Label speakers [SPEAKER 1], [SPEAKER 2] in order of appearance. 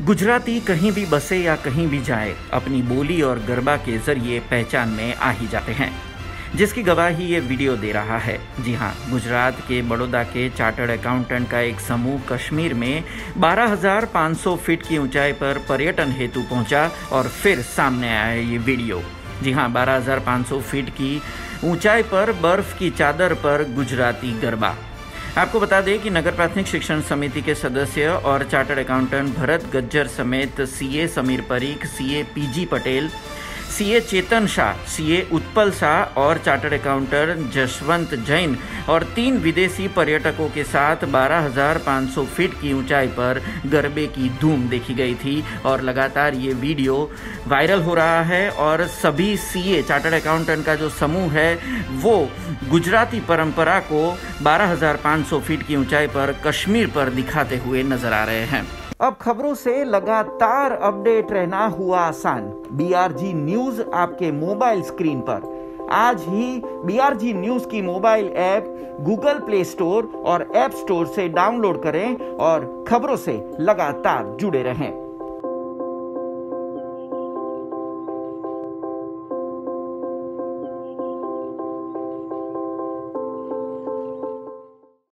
[SPEAKER 1] गुजराती कहीं भी बसे या कहीं भी जाए, अपनी बोली और गरबा के जरिए पहचान में आ ही जाते हैं, जिसकी गवाही ये वीडियो दे रहा है। जी हाँ, गुजरात के बड़ौदा के चार्टर्ड अकाउंटेंट का एक समूह कश्मीर में 12,500 फीट की ऊंचाई पर पर्यटन हेतु पहुंचा और फिर सामने आया ये वीडियो। जी हाँ, 12,500 फीट की ऊंचाई पर बर्फ की चादर पर गुजराती गरबा। आपको बता दें कि नगर प्राथमिक शिक्षण समिति के सदस्य और चार्टर्ड अकाउंटेंट भरत गज्जर समेत CA Sameer Parikh, CA P G Patel, CA Chetan Shah, CA Utpal Shah और चार्टर्ड अकाउंटेंट जसवंत जैन और 3 विदेशी पर्यटकों के साथ 12,500 फीट की ऊंचाई पर गरबे की धूम देखी गई थी और लगातार ये वीडियो वायरल हो रहा है। और सभी सीए चार्टर्ड अकाउंटेंट का जो समूह है वो गुजराती परंपरा को 12,500 फीट की ऊंचाई पर कश्मीर पर दिखाते हुए नजर आ रहे हैं। अब खबरों से लगातार अपडेट रहना हुआ आसान। BRG न्यूज आपके मोबाइल स्क्रीन पर। आज ही BRG न्यूज की mobile app Google Play Store और ऐप स्टोर से डाउनलोड करें और खबरों से लगातार जुड़े रहें।